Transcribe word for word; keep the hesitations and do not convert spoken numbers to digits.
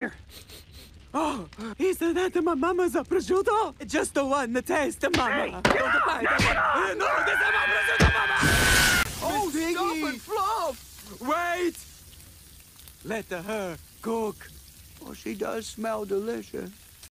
Oh, is that my mama's prosciutto? Just the one, the taste, mama. Hey, no, this is my prosciutto, mama! Oh, stop and fluff! Wait! Let her cook. Well, she does smell delicious.